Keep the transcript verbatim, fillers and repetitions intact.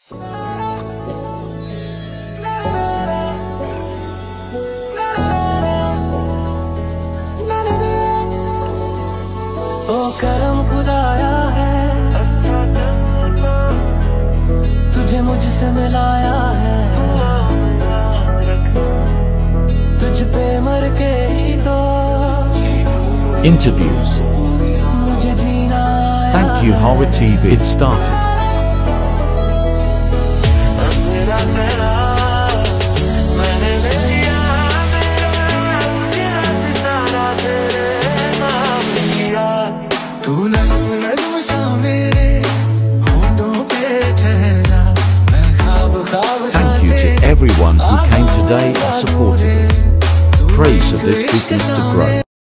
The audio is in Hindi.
ओ करम खुदाया है, तुझे मुझसे मिलाया है, तुझ पे मर के ही तो Interviews. मुझे जीना आया। Thank you Hawa T V. It started. तू नज़्म नज़्म सा मेरे होठों पे ठहर जा, मैं ख्वाब ख्वाब सा Thank you to everyone who came today and supported us. Pray for this business to grow.